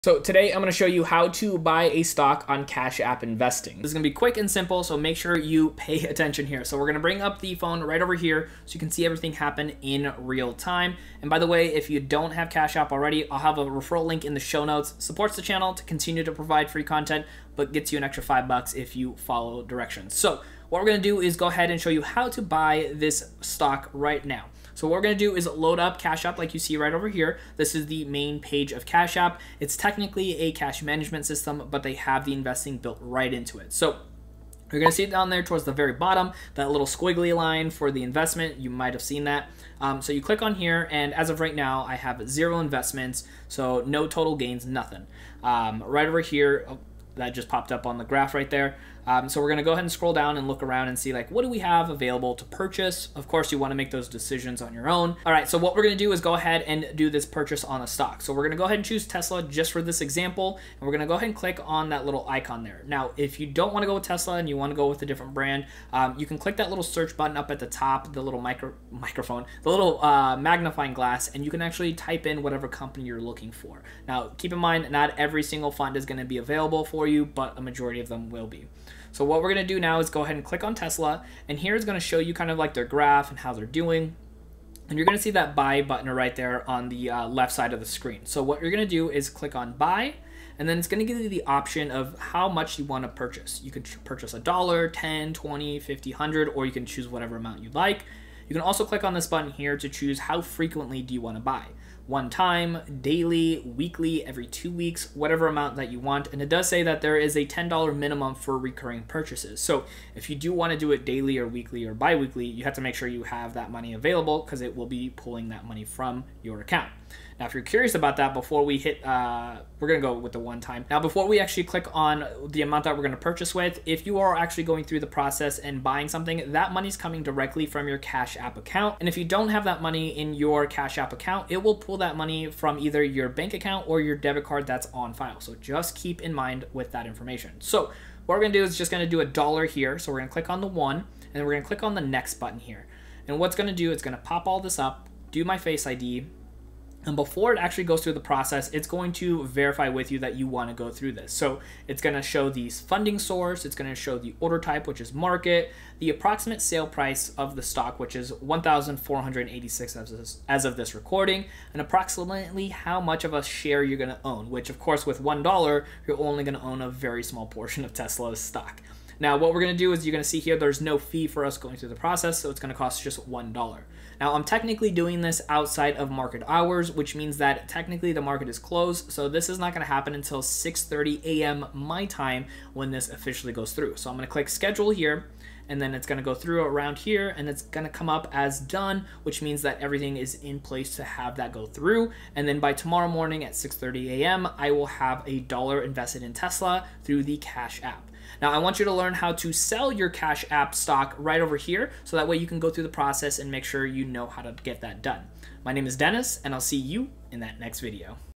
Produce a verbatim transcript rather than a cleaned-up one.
So today I'm going to show you how to buy a stock on Cash App Investing. This is going to be quick and simple, so make sure you pay attention here. So we're going to bring up the phone right over here so you can see everything happen in real time. And by the way, if you don't have Cash App already, I'll have a referral link in the show notes. Supports the channel to continue to provide free content, but gets you an extra five bucks if you follow directions. So what we're going to do is go ahead and show you how to buy this stock right now. So what we're going to do is load up Cash App like you see right over here. This is the main page of Cash App. It's technically a cash management system, but they have the investing built right into it. So you're going to see it down there towards the very bottom, that little squiggly line for the investment. You might have seen that. Um, so you click on here, and as of right now, I have zero investments, so no total gains, nothing. Um, right over here, oh, that just popped up on the graph right there. Um, so we're going to go ahead and scroll down and look around and see, like, what do we have available to purchase? Of course, you want to make those decisions on your own. All right, so what we're going to do is go ahead and do this purchase on a stock. So we're going to go ahead and choose Tesla just for this example, and we're going to go ahead and click on that little icon there. Now, if you don't want to go with Tesla and you want to go with a different brand, um, you can click that little search button up at the top, the little micro microphone, the little uh, magnifying glass, and you can actually type in whatever company you're looking for. Now, keep in mind, not every single fund is going to be available for you, but a majority of them will be. So what we're going to do now is go ahead and click on Tesla, and here is going to show you kind of like their graph and how they're doing. And you're going to see that buy button right there on the uh, left side of the screen. So what you're going to do is click on buy, and then it's going to give you the option of how much you want to purchase. You can purchase a dollar, ten, twenty, fifty, one hundred, or you can choose whatever amount you'd like. You can also click on this button here to choose how frequently do you want to buy. One time, daily, weekly, every two weeks, whatever amount that you want. And it does say that there is a ten dollar minimum for recurring purchases. So if you do want to do it daily or weekly or bi-weekly, you have to make sure you have that money available because it will be pulling that money from your account. Now, if you're curious about that, before we hit, uh, we're going to go with the one time. Now, before we actually click on the amount that we're going to purchase with, if you are actually going through the process and buying something, that money's coming directly from your Cash App account. And if you don't have that money in your Cash App account, it will pull that money from either your bank account or your debit card that's on file. So just keep in mind with that information. So what we're going to do is just going to do a dollar here. So we're going to click on the one, and then we're going to click on the next button here. And what's going to do, it's going to pop all this up, do my Face I D, and before it actually goes through the process, it's going to verify with you that you want to go through this. So it's going to show the funding source, it's going to show the order type, which is market, the approximate sale price of the stock, which is one thousand four hundred eighty-six as of, this, as of this recording, and approximately how much of a share you're going to own, which of course with one dollar, you're only going to own a very small portion of Tesla's stock. Now, what we're going to do is you're going to see here there's no fee for us going through the process, so it's going to cost just one dollar. Now, I'm technically doing this outside of market hours, which means that technically the market is closed, so this is not going to happen until six thirty a m my time when this officially goes through. So I'm going to click schedule here, and then it's going to go through around here, and it's going to come up as done, which means that everything is in place to have that go through. And then by tomorrow morning at six thirty a m, I will have a dollar invested in Tesla through the Cash App. Now, I want you to learn how to sell your Cash App stock right over here, so that way you can go through the process and make sure you know how to get that done. My name is Dennis, and I'll see you in that next video.